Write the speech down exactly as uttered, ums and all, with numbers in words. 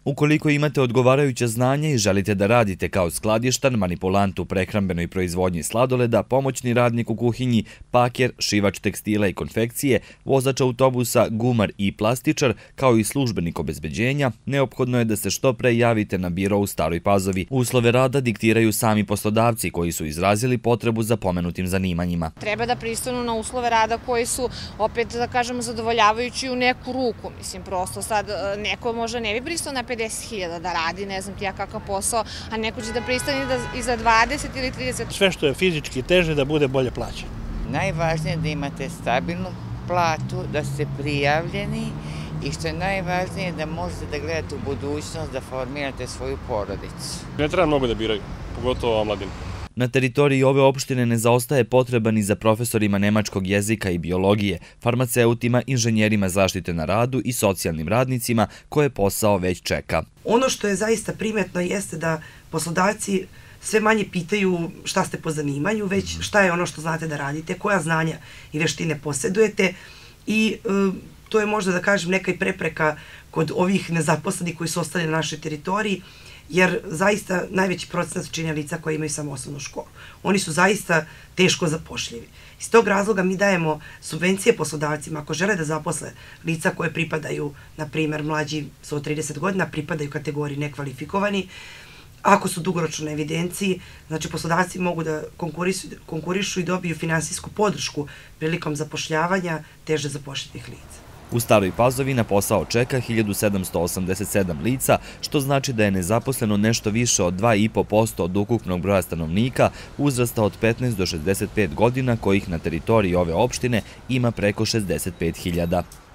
Ukoliko imate odgovarajuće znanje i želite da radite kao skladištar, manipulant u prehrambenoj proizvodnji sladoleda, pomoćni radnik u kuhinji, paker, šivač tekstila i konfekcije, vozač autobusa, gumar i plastičar, kao i službenik obezbeđenja, neophodno je da se što pre javite na biro u Staroj Pazovi. Uslove rada diktiraju sami poslodavci koji su izrazili potrebu za pomenutim zanimanjima. Treba da pristanu na uslove rada koji su, opet da kažemo, zadovoljavajući u neku ruku. Mislim, prosto sad neko možda ne bi pristao na pedeset hiljada da radi, ne znam ti ja kakav posao, a neko će da pristane i za dvadeset ili trideset. Sve što je fizički teže da bude bolje plaćeno. Najvažnije je da imate stabilnu platu, da ste prijavljeni i što je najvažnije da možete da gledate u budućnost, da formirate svoju porodicu. Ne treba mnogo da biraju, pogotovo omladinu. Na teritoriji ove opštine ne zaostaje potreba ni za profesorima nemačkog jezika i biologije, farmaceutima, inženjerima zaštite na radu i socijalnim radnicima koje posao već čeka. Ono što je zaista primetno jeste da poslodavci sve manje pitaju šta ste po zanimanju, već šta je ono što znate da radite, koja znanja i veštine posjedujete i to je možda da kažem neka i prepreka kod ovih nezaposlenih koji su ostali na našoj teritoriji, jer zaista najveći procenat čine lica koji imaju samo osnovnu školu. Oni su zaista teško zapošljivi. Iz tog razloga mi dajemo subvencije poslodavcima ako žele da zaposle lica koje pripadaju, na primjer, mlađi su od trideset godina, pripadaju kategoriji nekvalifikovani. Ako su dugoročno na evidenciji, znači poslodavci mogu da konkurišu i dobiju finansijsku podršku prilikom zapošljavanja teže zapošljivih lica. U Staroj Pazovi na posao čeka hiljadu sedamsto osamdeset sedam lica, što znači da je nezaposleno nešto više od dva i po posto od ukupnog broja stanovnika uzrasta od petnaest do šezdeset pet godina, kojih na teritoriji ove opštine ima preko šezdeset pet hiljada.